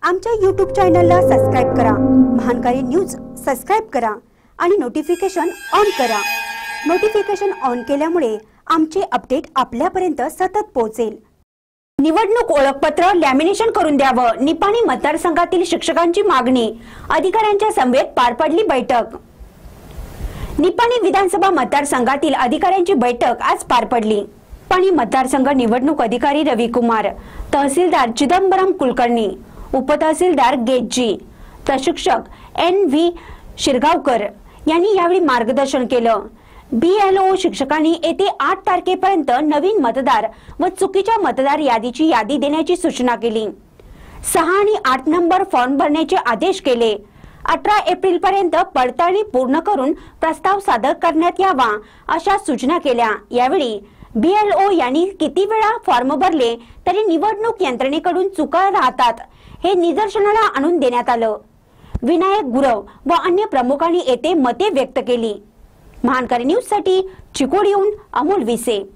आमच्या YouTube चॅनलला subscribe करा, महानकारी न्यूज सबस्क्राइब करा आणि नोटिफिकेशन ऑन करा। नोटिफिकेशन ऑन केल्यामुळे आमचे अपडेट आपल्यापर्यंत सतत पोहोचेल। निवडणूक ओळखपत्र लॅमिनेशन करून द्यावं, निपाणी मतदारसंघातील शिक्षकांची मागणी। अधिकाऱ्यांच्या समवेत पार पडली बैठक। निपाणी विधानसभा मतदारसंघातील अधिकाऱ्यांची बैठक आज पार पडली। निपाणी मतदारसंघ निवडणूक अधिकारी रविकुमार, तहसीलदार चिदंबरम कुलकर्णी, उपतहसीलदार गेजी, प्रशिक्षक NV शिरगावकर यांनी यावेळी मार्गदर्शन केलं। BLO शिक्षकांनी येथे 8 तारखेपर्यंत नवीन मतदार व चुकीच्या मतदार यादीची यादी देण्याची सूचना केली। 6 आणि 8 नंबर फॉर्म भरण्याचे आदेश केले। 18 एप्रिल पर्यंत पडताळणी पूर्ण करून प्रस्ताव सादर करण्यात यावा अशा सूचना केल्या। यावेळी BLO यांनी किती वेळा फॉर्म भरले तरी निवडणूक यंत्रणेकडून चुका राहतात हे निदर्शनाला आणून देण्यात आलं। विनायक गुरव व अन्य प्रमुखांनी येथे मते व्यक्त केली। महानकारी न्यूज साठी चिकोडीहून अमोल विसे।